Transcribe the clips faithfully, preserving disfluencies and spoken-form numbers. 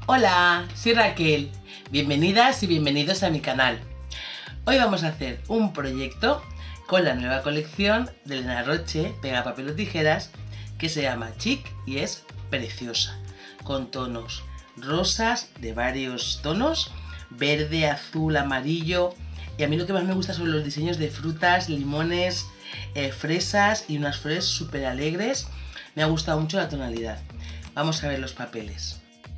Hola, soy Raquel. Bienvenidas y bienvenidos a mi canal. Hoy vamos a hacer un proyecto con la nueva colección de Elena Roche, Pega, Papel o Tijeras, que se llama Chic y es preciosa, con tonos rosas de varios tonos, verde, azul, amarillo, y a mí lo que más me gusta son los diseños de frutas, limones, eh, fresas y unas flores súper alegres. Me ha gustado mucho la tonalidad. Vamos a ver los papeles.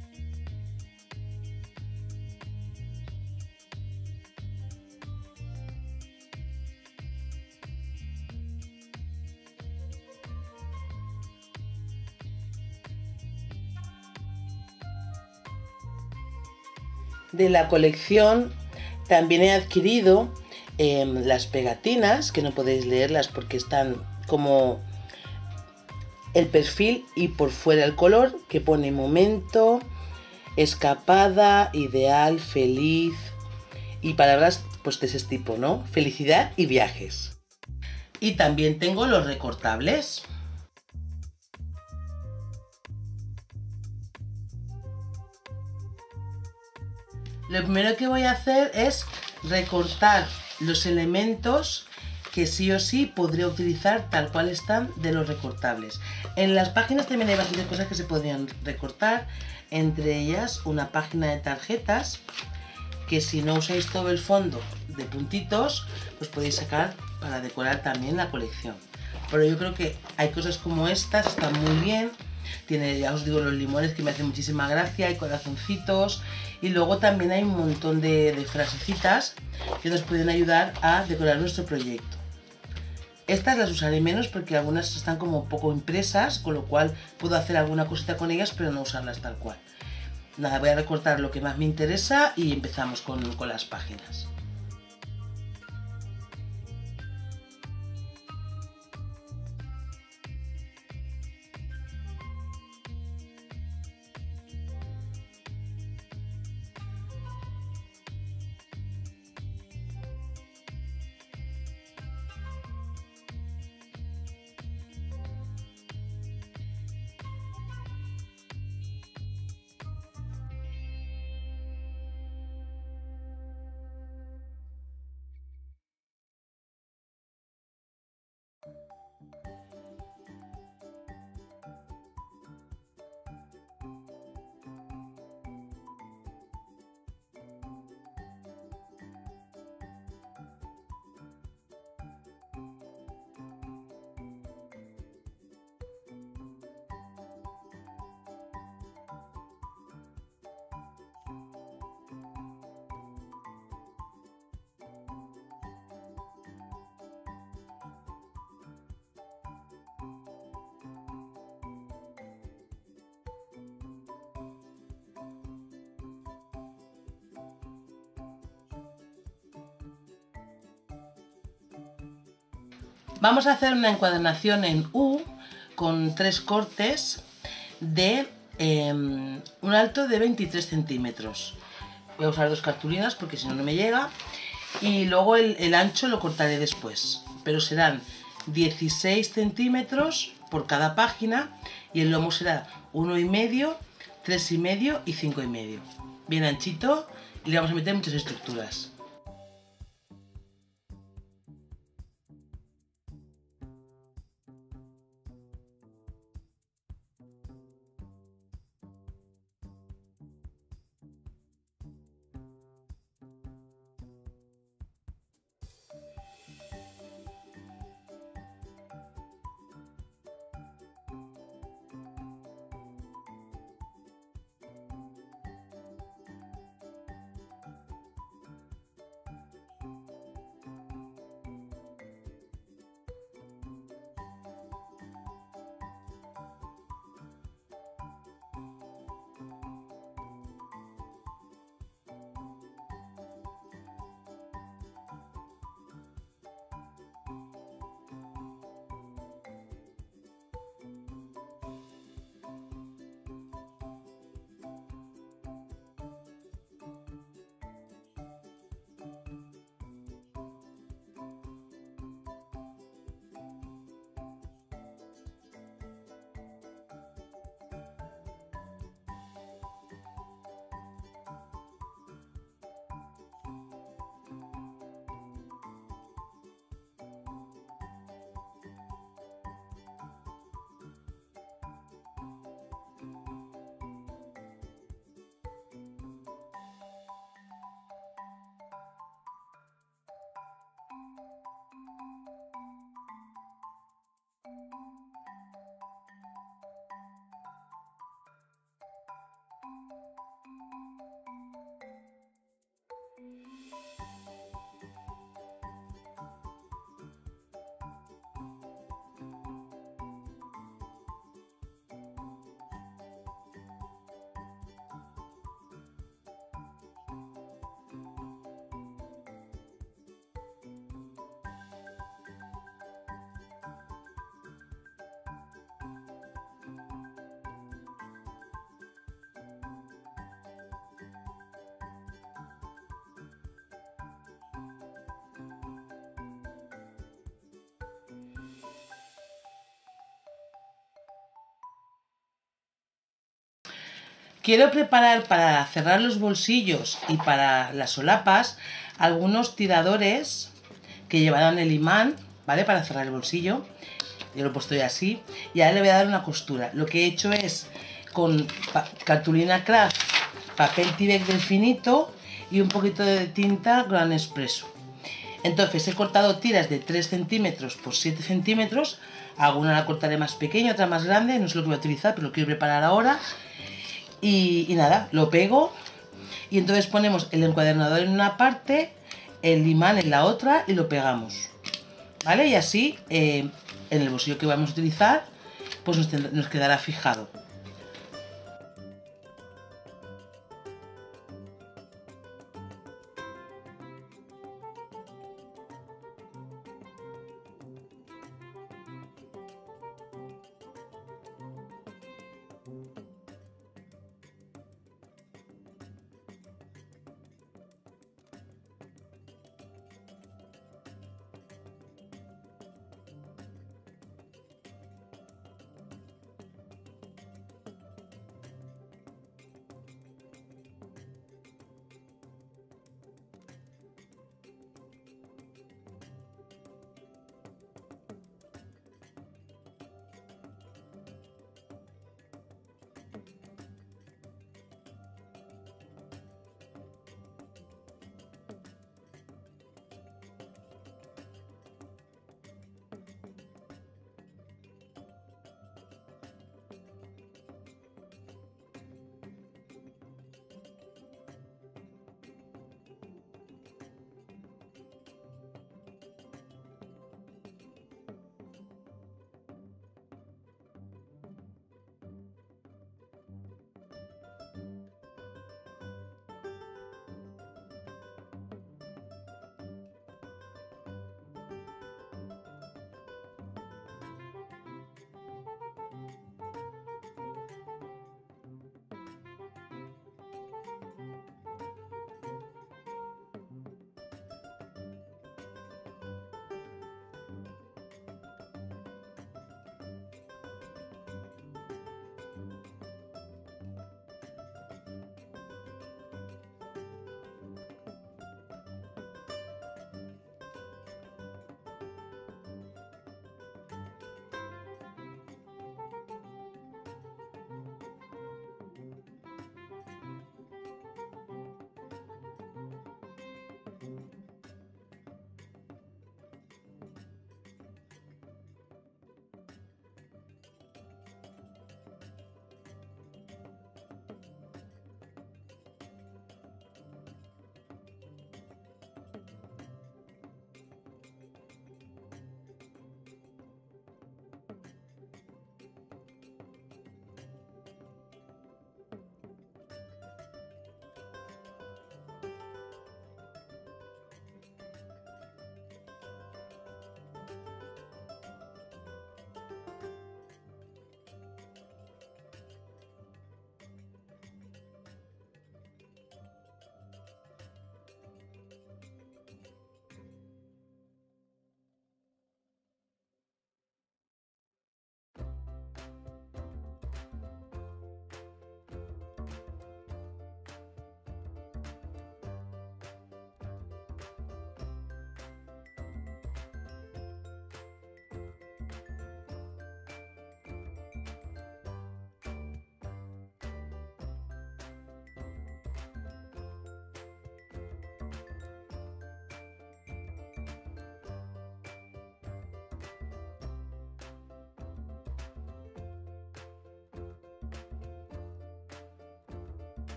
De la colección también he adquirido eh, las pegatinas, que no podéis leerlas porque están como el perfil y por fuera el color, que pone momento, escapada, ideal, feliz y palabras pues de ese tipo, ¿no? Felicidad y viajes. Y también tengo los recortables. Lo primero que voy a hacer es recortar los elementos que sí o sí podría utilizar tal cual están de los recortables. En las páginas también hay bastantes cosas que se podrían recortar, entre ellas una página de tarjetas que si no usáis todo el fondo de puntitos, pues podéis sacar para decorar también la colección. Pero yo creo que hay cosas como estas, están muy bien. Tiene, ya os digo, los limones que me hacen muchísima gracia, hay corazoncitos y luego también hay un montón de, de frasecitas que nos pueden ayudar a decorar nuestro proyecto. Estas las usaré menos porque algunas están como un poco impresas, con lo cual puedo hacer alguna cosita con ellas pero no usarlas tal cual. Nada, voy a recortar lo que más me interesa y empezamos con, con las páginas. Vamos a hacer una encuadernación en U con tres cortes de eh, un alto de veintitrés centímetros. Voy a usar dos cartulinas porque si no, no me llega. Y luego el, el ancho lo cortaré después. Pero serán dieciséis centímetros por cada página y el lomo será uno y medio, tres y medio y cinco y medio. Bien anchito y le vamos a meter muchas estructuras. Quiero preparar para cerrar los bolsillos y para las solapas algunos tiradores que llevarán el imán, ¿vale? Para cerrar el bolsillo. Yo lo he puesto ya así. Y ahora le voy a dar una costura. Lo que he hecho es con cartulina craft, papel Tyvek del finito y un poquito de tinta Gran Espresso. Entonces he cortado tiras de tres centímetros por siete centímetros. Alguna la cortaré más pequeña, otra más grande. No sé lo que voy a utilizar, pero lo quiero preparar ahora. Y, y nada, lo pego. Y entonces ponemos el encuadernador en una parte, el imán en la otra y lo pegamos. ¿Vale? Y así eh, en el bolsillo que vamos a utilizar pues nos, nos quedará fijado.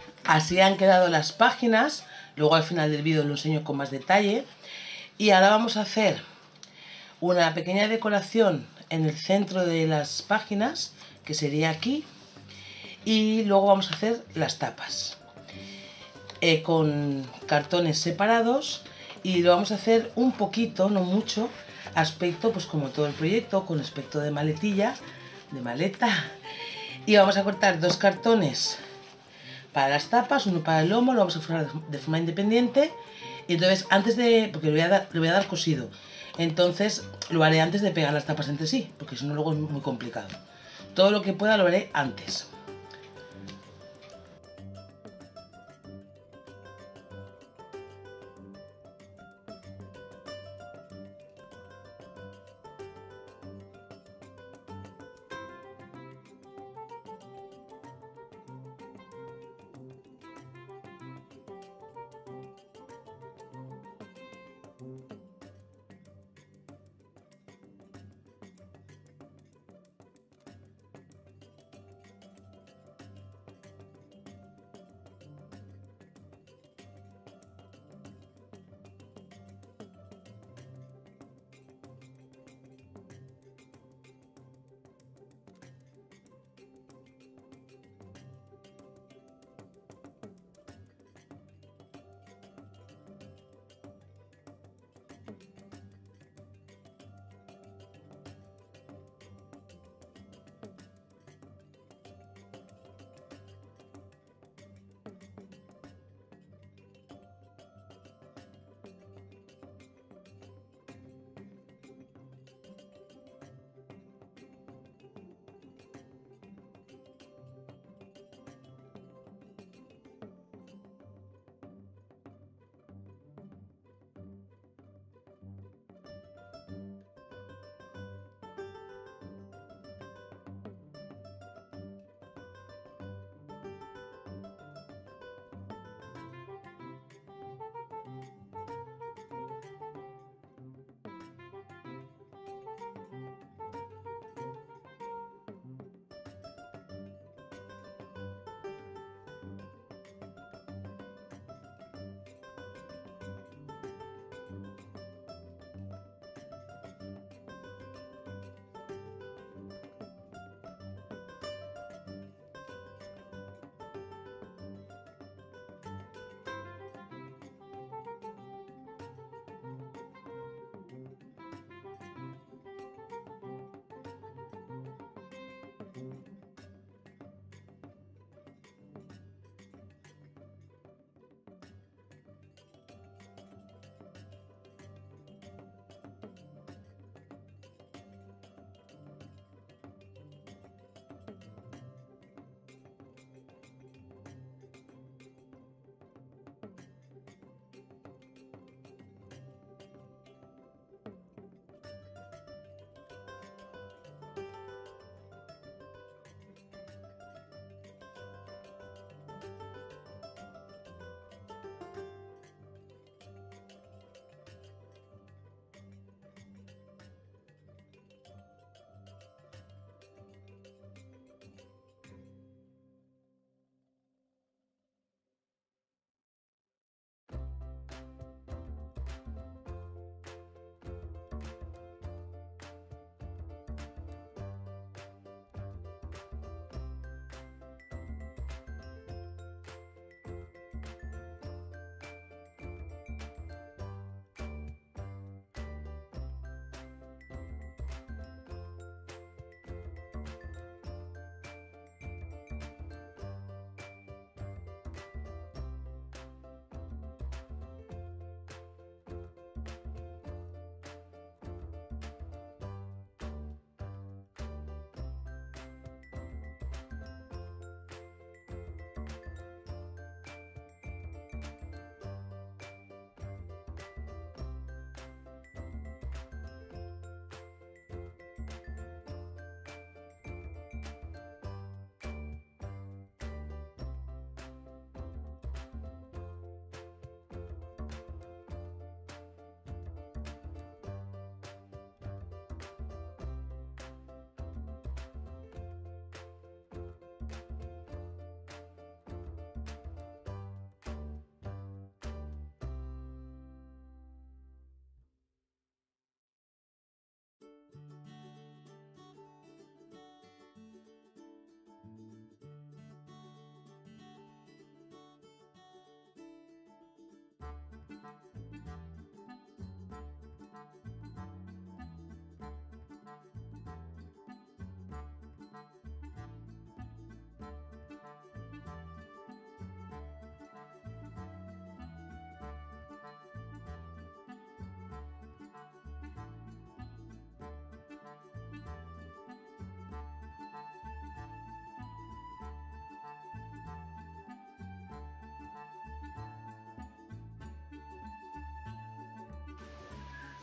Así han quedado las páginas. Luego al final del vídeo lo enseño con más detalle. Y ahora vamos a hacer una pequeña decoración en el centro de las páginas, que sería aquí. Y luego vamos a hacer las tapas eh, con cartones separados, y lo vamos a hacer un poquito, no mucho, aspecto pues como todo el proyecto, con aspecto de maletilla, de maleta. Y vamos a cortar dos cartones para las tapas, uno para el lomo, lo vamos a forrar de forma independiente. Y entonces antes de, porque le voy a dar, le voy a dar cosido, entonces lo haré antes de pegar las tapas entre sí, porque si no luego es muy complicado. Todo lo que pueda lo haré antes.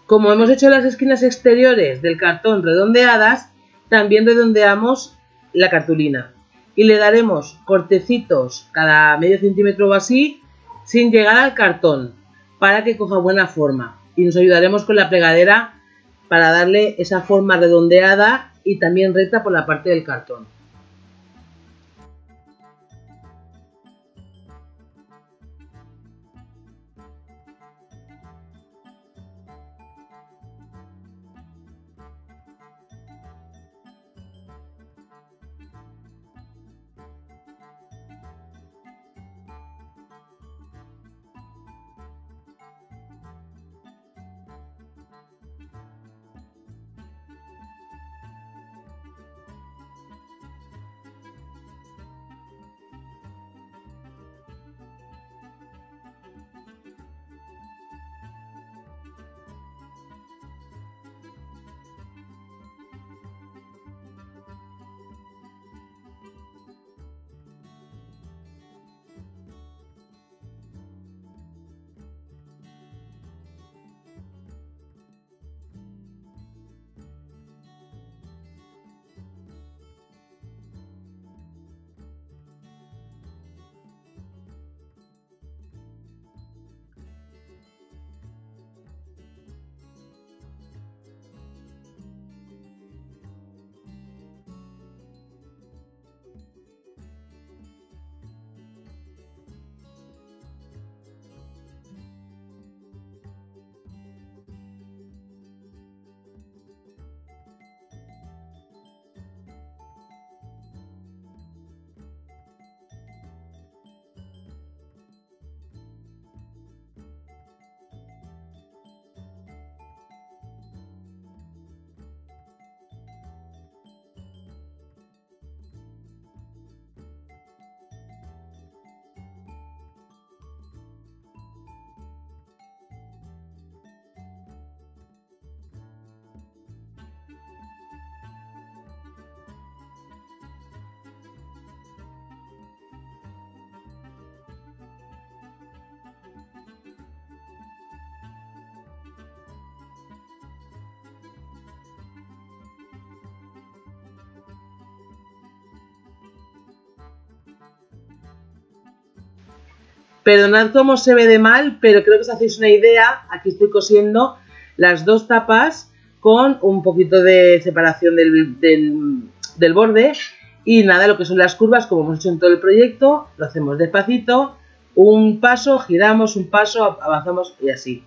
Como hemos hecho las esquinas exteriores del cartón redondeadas, también redondeamos la cartulina y le daremos cortecitos cada medio centímetro o así sin llegar al cartón para que coja buena forma, y nos ayudaremos con la plegadera para darle esa forma redondeada y también recta por la parte del cartón. Perdonad cómo se ve de mal, pero creo que os hacéis una idea. Aquí estoy cosiendo las dos tapas con un poquito de separación del, del, del borde. Y nada, lo que son las curvas, como hemos hecho en todo el proyecto, lo hacemos despacito. Un paso, giramos, un paso, avanzamos y así.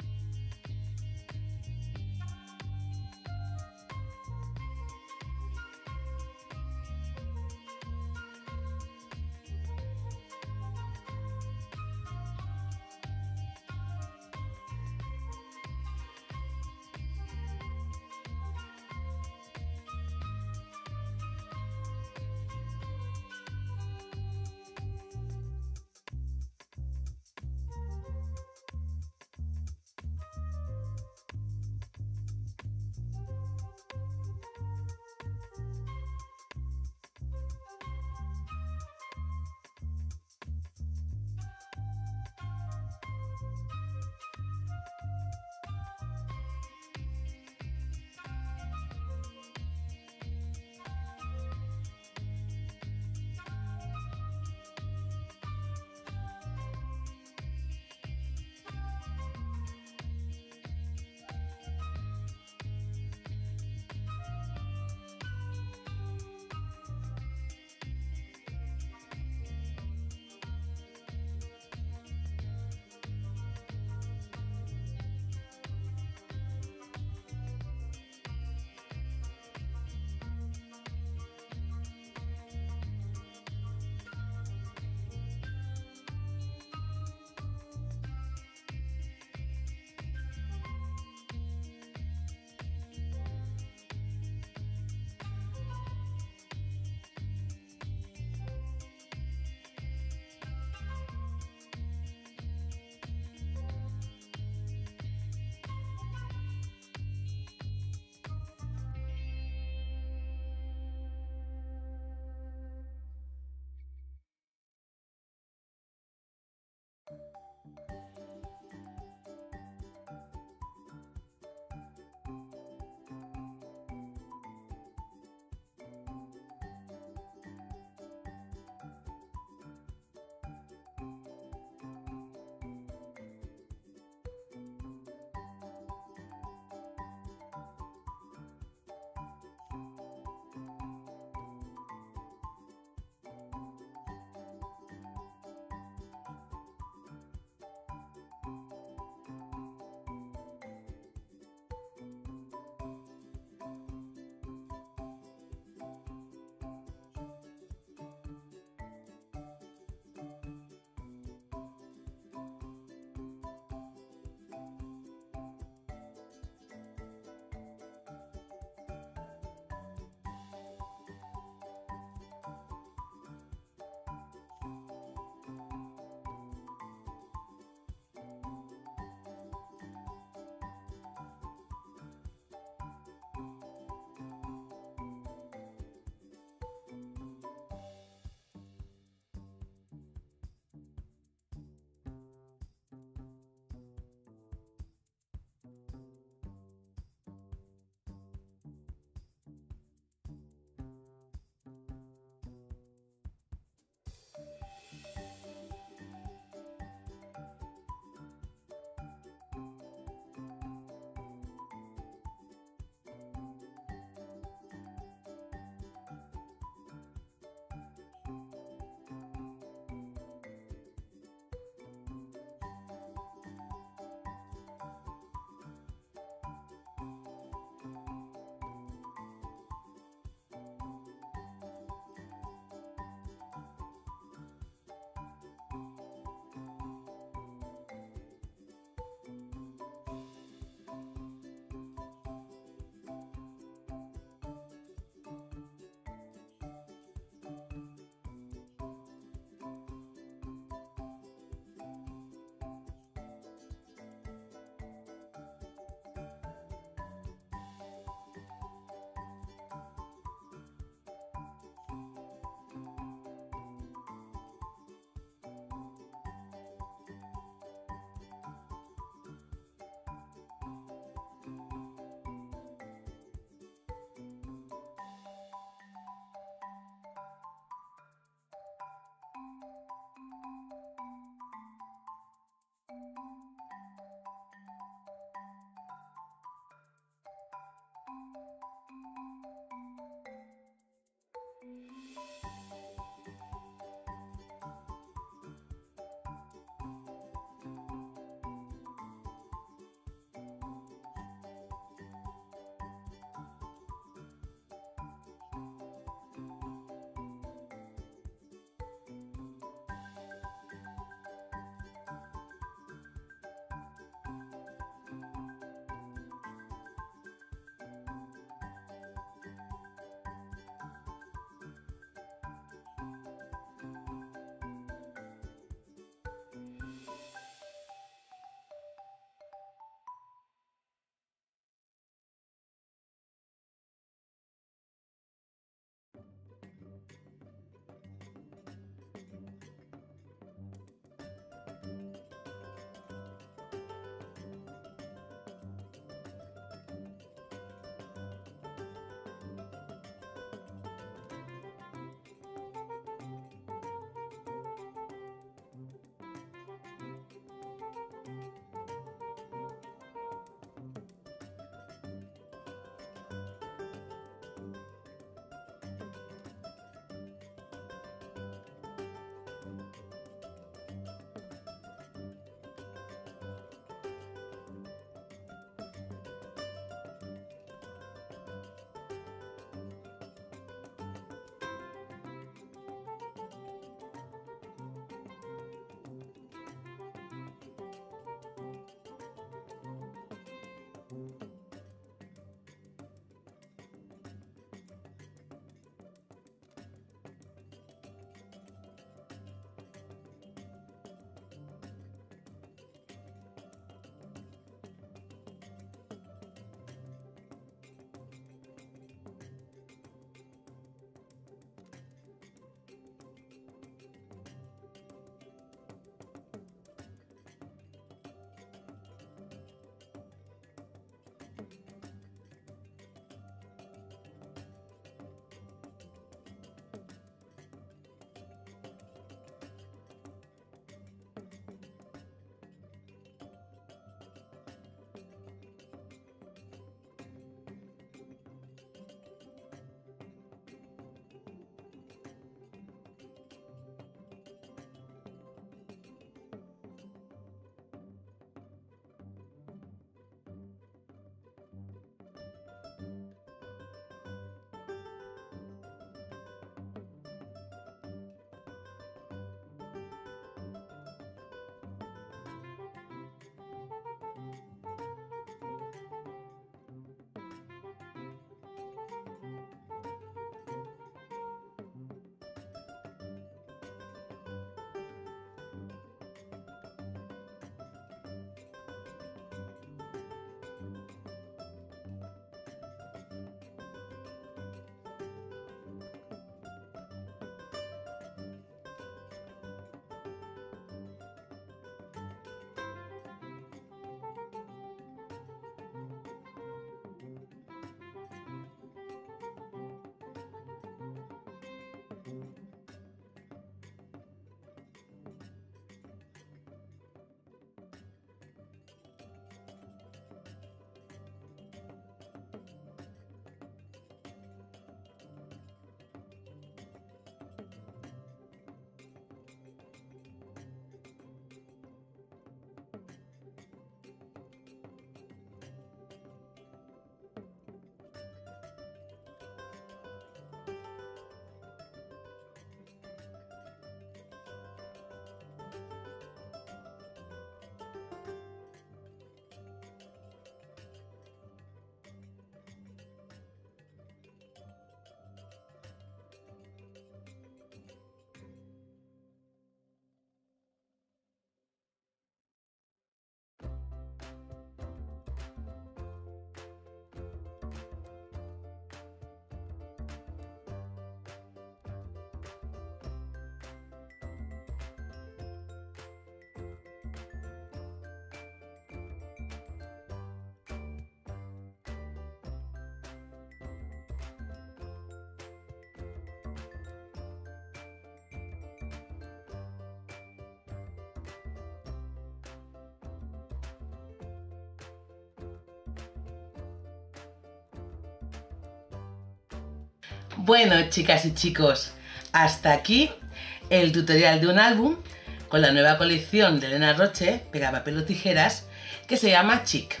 Bueno, chicas y chicos, hasta aquí el tutorial de un álbum con la nueva colección de Elena Roche, Pega, Papel o Tijeras, que se llama Chic.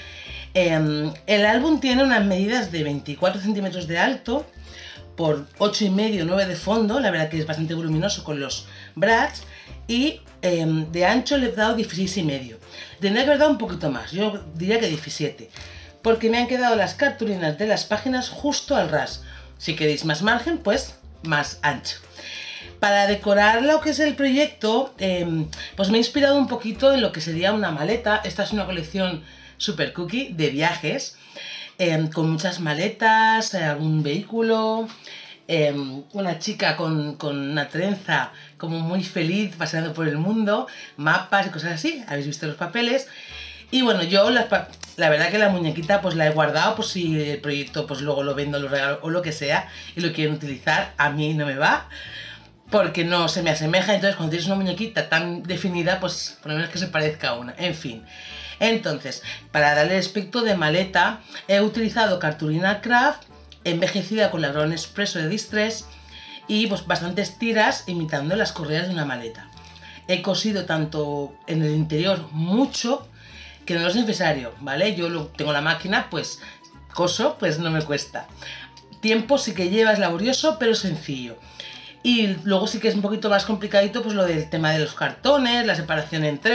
Eh, el álbum tiene unas medidas de veinticuatro centímetros de alto por ocho y medio, nueve de fondo, la verdad que es bastante voluminoso con los brads, y eh, de ancho le he dado dieciséis y medio. Tendría que haber dado un poquito más, yo diría que diecisiete, porque me han quedado las cartulinas de las páginas justo al ras. Si queréis más margen, pues más ancho. Para decorar lo que es el proyecto, eh, pues me he inspirado un poquito en lo que sería una maleta. Esta es una colección super cookie de viajes, eh, con muchas maletas, eh, algún vehículo, eh, una chica con, con una trenza como muy feliz paseando por el mundo, mapas y cosas así. Habéis visto los papeles. Y bueno, yo la, la verdad que la muñequita pues la he guardado por si el proyecto pues luego lo vendo, lo regalo o lo que sea y lo quieren utilizar. A mí no me va, porque no se me asemeja. Entonces cuando tienes una muñequita tan definida, pues por lo menos que se parezca a una. En fin, entonces para darle el aspecto de maleta he utilizado cartulina craft envejecida con ladrón expreso de Distress y pues bastantes tiras imitando las correas de una maleta. He cosido tanto en el interior mucho, que no es necesario, ¿vale? Yo lo, tengo la máquina, pues coso, pues no me cuesta. Tiempo sí que lleva, es laborioso, pero sencillo. Y luego sí que es un poquito más complicadito, pues lo del tema de los cartones, la separación en tres.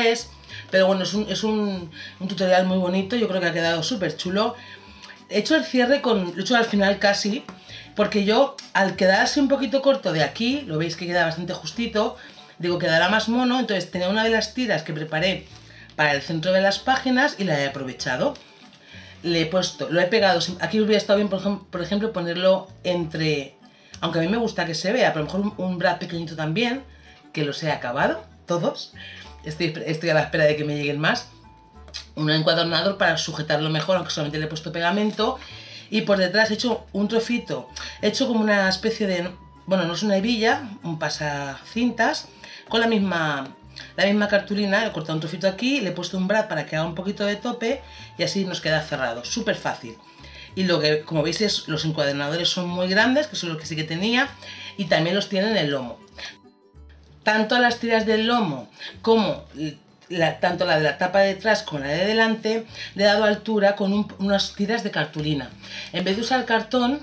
Pero bueno, es un, es un, un tutorial muy bonito, yo creo que ha quedado súper chulo. He hecho el cierre con, lo he hecho al final casi, porque yo al quedarse un poquito corto de aquí, lo veis que queda bastante justito, digo quedará más mono, entonces tenía una de las tiras que preparé para el centro de las páginas y la he aprovechado. Le he puesto, lo he pegado, aquí hubiera estado bien por ejemplo ponerlo entre, aunque a mí me gusta que se vea, pero a lo mejor un, un brad pequeñito también, que los he acabado, todos, estoy, estoy a la espera de que me lleguen más. Un encuadernador para sujetarlo mejor, aunque solamente le he puesto pegamento. Y por detrás he hecho un trocito, he hecho como una especie de, bueno, no es una hebilla, un pasacintas, con la misma, la misma cartulina. He cortado un trocito aquí, le he puesto un brad para que haga un poquito de tope y así nos queda cerrado, súper fácil. Y lo que, como veis, es, los encuadernadores son muy grandes, que son los que sí que tenía, y también los tiene en el lomo. Tanto a las tiras del lomo como La, tanto la de la tapa de detrás como la de delante, le he dado altura con un, unas tiras de cartulina. En vez de usar cartón,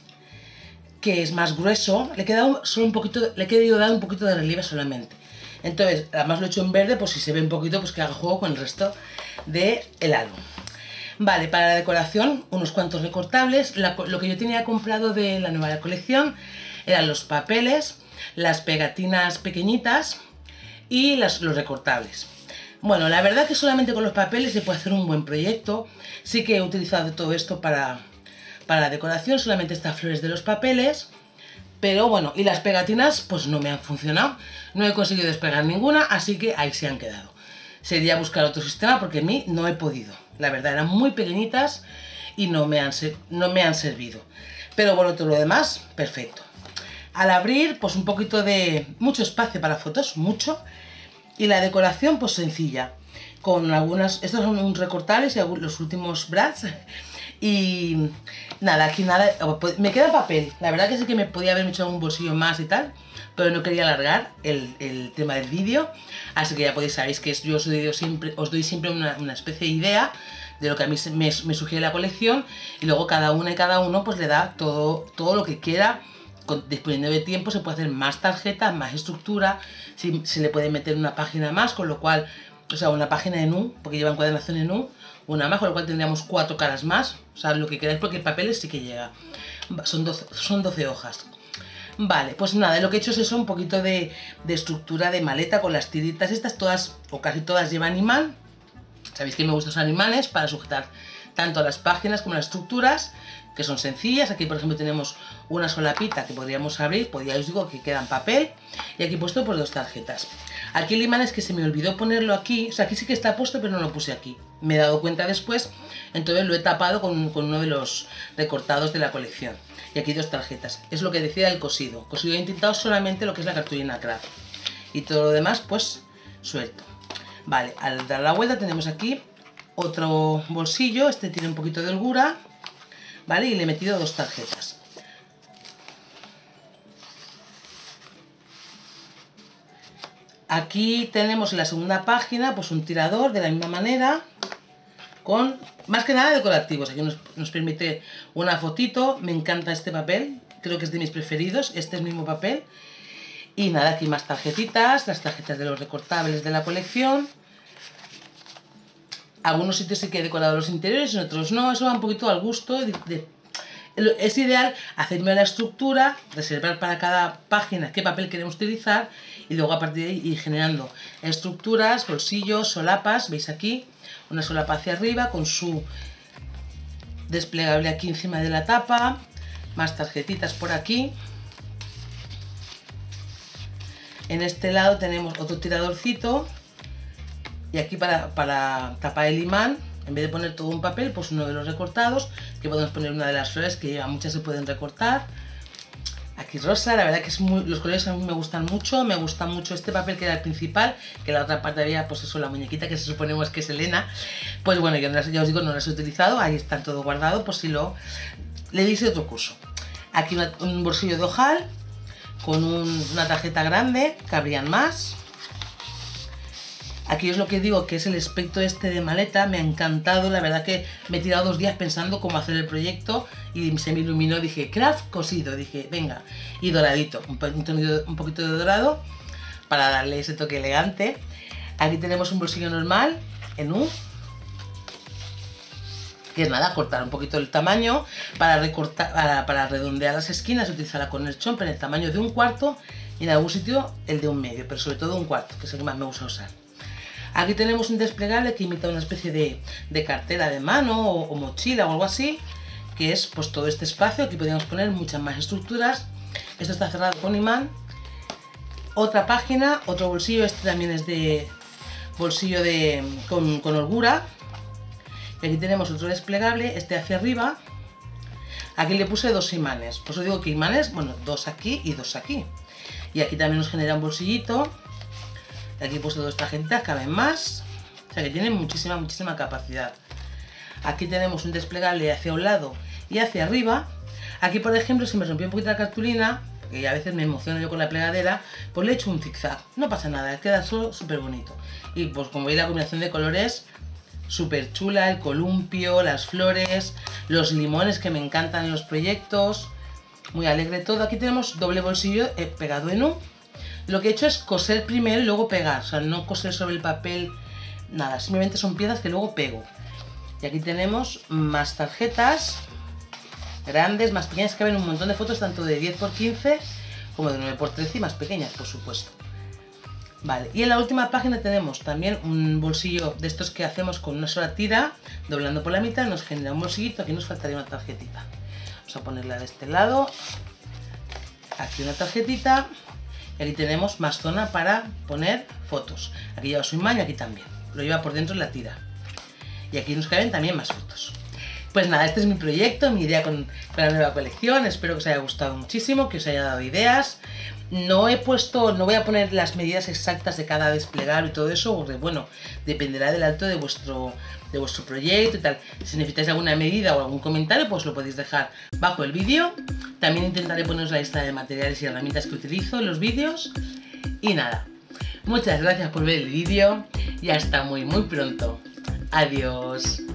que es más grueso, le he, quedado solo un poquito, le he querido dar un poquito de relieve solamente. Entonces, además lo he hecho en verde, pues si se ve un poquito, pues que haga juego con el resto del álbum. Vale, para la decoración, unos cuantos recortables. La, lo que yo tenía comprado de la nueva colección eran los papeles, las pegatinas pequeñitas y las, los recortables. Bueno, la verdad que solamente con los papeles se puede hacer un buen proyecto. Sí que he utilizado todo esto para, para la decoración, solamente estas flores de los papeles. Pero bueno, y las pegatinas pues no me han funcionado. No he conseguido despegar ninguna, así que ahí se han quedado. Sería buscar otro sistema porque a mí no he podido. La verdad, eran muy pequeñitas y no me han, no me han servido. Pero bueno, todo lo demás, perfecto. Al abrir, pues un poquito de... mucho espacio para fotos, mucho. Y la decoración pues sencilla, con algunas, estos son unos recortables y los últimos brads. Y nada, aquí nada, me queda papel, la verdad que sí que me podía haber hecho un bolsillo más y tal, pero no quería alargar el, el tema del vídeo, así que ya podéis, sabéis que yo os doy siempre, os doy siempre una, una especie de idea de lo que a mí me, me sugiere la colección, y luego cada una y cada uno pues le da todo, todo lo que quiera. Disponiendo de tiempo se puede hacer más tarjetas, más estructura, si, se le puede meter una página más, con lo cual, o sea, una página en U, porque lleva encuadernación en U, una más, con lo cual tendríamos cuatro caras más, o sea, lo que queráis, porque el papel sí que llega, son doce, son doce hojas. Vale, pues nada, lo que he hecho es eso, un poquito de, de estructura de maleta con las tiritas estas, todas, o casi todas llevan imán. Sabéis que me gustan los animales para sujetar tanto las páginas como las estructuras, que son sencillas. Aquí por ejemplo tenemos una solapita que podríamos abrir, pues ya os digo que queda en papel, y aquí he puesto pues dos tarjetas. Aquí el imán es que se me olvidó ponerlo aquí, o sea, aquí sí que está puesto pero no lo puse aquí, me he dado cuenta después, entonces lo he tapado con, con uno de los recortados de la colección. Y aquí dos tarjetas, es lo que decía el cosido, cosido he intentado solamente lo que es la cartulina craft, y todo lo demás pues suelto. Vale, al dar la vuelta tenemos aquí otro bolsillo, este tiene un poquito de holgura, ¿vale? Y le he metido dos tarjetas. Aquí tenemos en la segunda página pues un tirador de la misma manera, con más que nada decorativos. Aquí nos, nos permite una fotito, me encanta este papel, creo que es de mis preferidos, este es el mismo papel. Y nada, aquí más tarjetitas, las tarjetas de los recortables de la colección. Algunos sitios sí que he decorado los interiores, en otros no, eso va un poquito al gusto. De, de, es ideal hacerme la estructura, reservar para cada página qué papel queremos utilizar y luego a partir de ahí ir generando estructuras, bolsillos, solapas, veis aquí, una solapa hacia arriba con su desplegable aquí encima de la tapa, más tarjetitas por aquí. En este lado tenemos otro tiradorcito y aquí para, para tapar el imán, en vez de poner todo un papel, pues uno de los recortados, que podemos poner una de las flores que lleva, muchas se pueden recortar. Aquí rosa, la verdad que es muy, los colores a mí me gustan mucho, me gusta mucho este papel que era el principal, que la otra parte había pues eso, la muñequita que se suponemos que es Elena. Pues bueno, yo no las, ya os digo, no las he utilizado, ahí está todo guardado por si lo le dice otro curso. Aquí una, un bolsillo de ojal, con un, una tarjeta grande, cabrían más. Aquí es lo que digo, que es el aspecto este de maleta, me ha encantado, la verdad que me he tirado dos días pensando cómo hacer el proyecto y se me iluminó, dije, craft cosido, dije, venga, y doradito, un, un, un poquito de dorado para darle ese toque elegante. Aquí tenemos un bolsillo normal en U, que es nada, cortar un poquito el tamaño para, recortar, para, para redondear las esquinas, utilizar la corner chomp en el tamaño de un cuarto y en algún sitio el de un medio, pero sobre todo un cuarto, que es el que más me gusta usar. Aquí tenemos un desplegable que imita una especie de, de cartera de mano o, o mochila o algo así, que es pues todo este espacio. Aquí podríamos poner muchas más estructuras. Esto está cerrado con imán. Otra página, otro bolsillo, este también es de bolsillo de, con, con holgura. Y aquí tenemos otro desplegable, este hacia arriba. Aquí le puse dos imanes, por eso digo que imanes, bueno, dos aquí y dos aquí. Y aquí también nos genera un bolsillito. Aquí he puesto dos tarjetitas, caben más. O sea que tiene muchísima, muchísima capacidad. Aquí tenemos un desplegable hacia un lado y hacia arriba. Aquí, por ejemplo, si me rompió un poquito la cartulina, que a veces me emociono yo con la plegadera, pues le he hecho un zigzag. No pasa nada, queda solo súper bonito. Y pues como veis, la combinación de colores súper chula, el columpio, las flores, los limones que me encantan en los proyectos. Muy alegre todo. Aquí tenemos doble bolsillo eh, pegado en U. Lo que he hecho es coser primero y luego pegar, o sea, no coser sobre el papel, nada, simplemente son piezas que luego pego. Y aquí tenemos más tarjetas, grandes, más pequeñas, que caben un montón de fotos, tanto de diez por quince como de nueve por trece y más pequeñas, por supuesto. Vale, y en la última página tenemos también un bolsillo de estos que hacemos con una sola tira, doblando por la mitad, nos genera un bolsillito. Aquí nos faltaría una tarjetita. Vamos a ponerla de este lado, aquí una tarjetita. Y aquí tenemos más zona para poner fotos. Aquí lleva su imán y aquí también. Lo lleva por dentro en la tira. Y aquí nos caben también más fotos. Pues nada, este es mi proyecto, mi idea con, con la nueva colección. Espero que os haya gustado muchísimo, que os haya dado ideas. No he puesto, no voy a poner las medidas exactas de cada desplegable y todo eso, porque bueno, dependerá del alto de vuestro, de vuestro proyecto y tal. Si necesitáis alguna medida o algún comentario, pues lo podéis dejar bajo el vídeo. También intentaré poneros la lista de materiales y herramientas que utilizo en los vídeos. Y nada, muchas gracias por ver el vídeo y hasta muy muy pronto. Adiós.